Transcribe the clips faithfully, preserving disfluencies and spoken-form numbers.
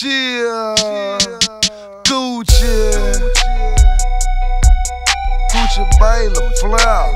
Chill, Gucci, Gucci Mane, LaFleur.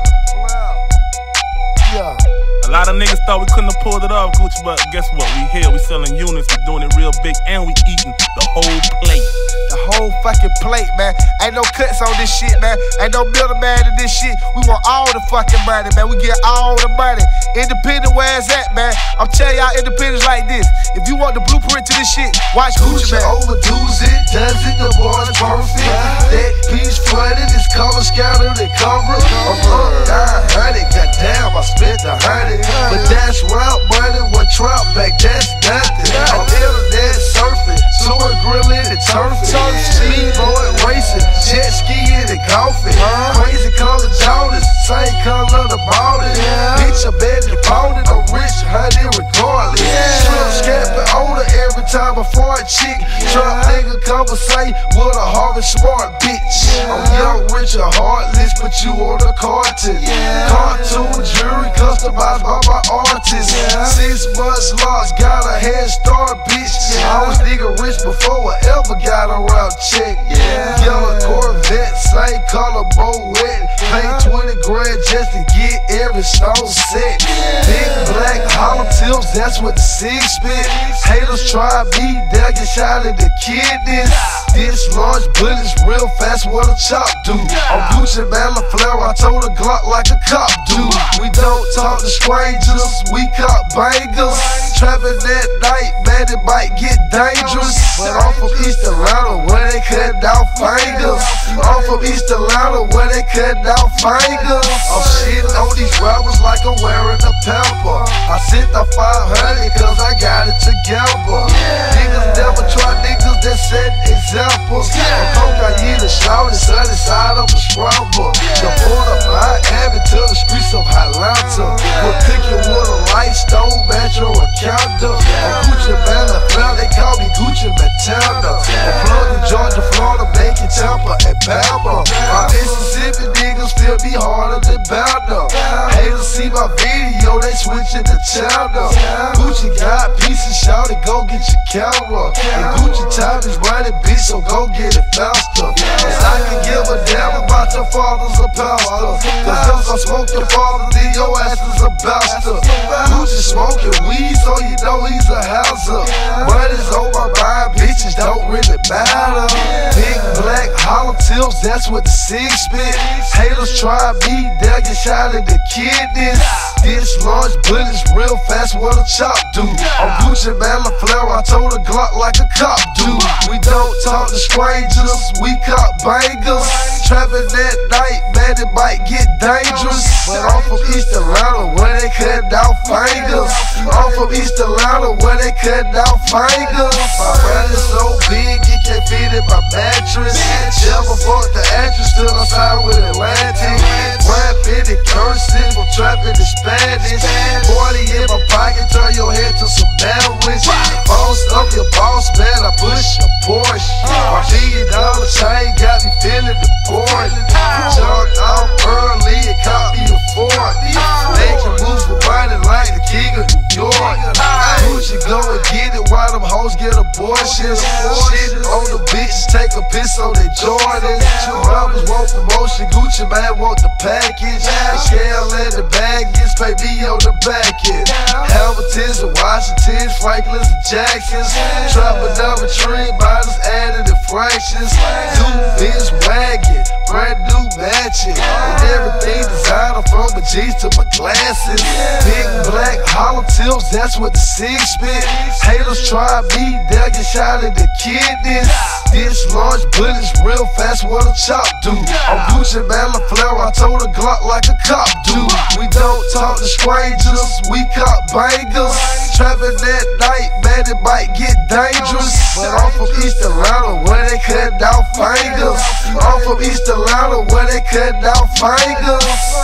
Yeah. A lot of niggas thought we couldn't have pulled it off, Gucci, but guess what? We here, we selling units, we doing it real big, and we eating the whole plate. The whole fucking plate, man. Ain't no cuts on this shit, man. Ain't no middleman in this shit. We want all the fucking money, man. We get all the money. Independent, where it's at, man. I'm telling y'all independence like this. If you want the blueprint to this shit, watch Gucci, man. Overdoes it, does it, the boy's perfect. That piece flooded, it's color scattered and covered. I'm up, down, hundred, goddamn, I spent a hundred. But that's route money, what trap back, that's nothing. I'm internet surfing, tour grilling and turfing. Speedboard racing, jet skiing and golfing. Crazy color Jordans, same color the ballin'. Bitch, I bet you poundin', I'm rich, honey, regardless. Shrimp scapping older every time I fart chick. Trap nigga conversate with a harvest smart bitch. I'm young, rich, and heartless, but you on the carton. Cartoon jury customized by my artist. Six months lost, got a head start, bitch. I was nigga rich before I ever got around check. Yellow Corvette, same color, more wet. Pay twenty grand just to get every stone set. Big black hollow tips, that's what the six spit. Haters try me, they'll get shot in the kidneys. This large bullets real fast, what a chop do. I'm Gucci Mane, LaFleur, I told a Glock like a cop do. We don't talk to strangers, we cop bangers. Trapping that night, man, it might get dangerous. But I'm from East Atlanta, where they cut down fingers. I'm from East Atlanta, where they cut down fingers. I'm shitting on these rappers like I'm wearing a pamper. I sent the five hundred cause I got it together. Niggas never try niggas that set examples. I'm cocaine and shouting, sunny side of a scrubber. The port of Miami to the streets of Atlanta. We'll pick you with a light stove, metro, or counter. I'm Gucci Mane, LaFleur, they call me Gucci Matana. I'm plugging Georgia, Florida, Macon, Tampa, and Bama. My Mississippi niggas still be harder than Bama. Haters see my video, they switching the channel. Gucci got pieces, shout it, go get your camera. And Gucci time is running, bitch, so go get it faster. Cause I can give a damn about your father's a pastor. Cause if I smoke your father, then your ass is a bastard. Gucci smoking weed, so you know he's a hazard. Money's on my mind, bitches don't really matter. Big black hollow tips, that's what the six spit. Haters try me, they'll get shot in the kidneys. This large bullets real fast, what a chop do. I'm Gucci Mane, LaFleur, I told a Glock like a cop do. We don't talk to strangers, we cop bangers. Trapping that night, man, it might get dangerous. But I'm from East Atlanta, where they cut down fingers. I'm from East Atlanta, where they cut down fingers. My brand is so big, you can't fit in my mattress. Never fucked the actress till I signed with Atlantic. Rapping and cursing, I'm trapping in Spanish. forty in my pocket, turn your head to some sandwich. Boss up your boss, man, I push a Porsche. My million dollar chain got me feeling the port. Jumped off early and caught me a Ford. Making moves for money like the king of New York. Gucci go and get it while them hoes get abortions. Shitting on the bitches, take a piss on their Jordans. Rappers want promotion, Gucci Mane want the package. Scale and the baggage, pay me on the back end. Hamiltons and Washingtons, Franklins and Jacksons. Trapping down a tree, minus added in fractions. New Benz wagon, brand new matching. And everything designer from my jeans to my glasses. Big black hollow tips, that's what the six spit. Haters try me, they'll get shot in the kidneys. This large bullets real fast, what a chop do. I'm Gucci Mane, LaFleur, I told a Glock like a cop do. We don't talk to strangers, we cop bangers. Trapping that night, man, it might get dangerous. But I'm from East Atlanta, where they cut down fingers. I'm from East Atlanta, where they cut down fingers.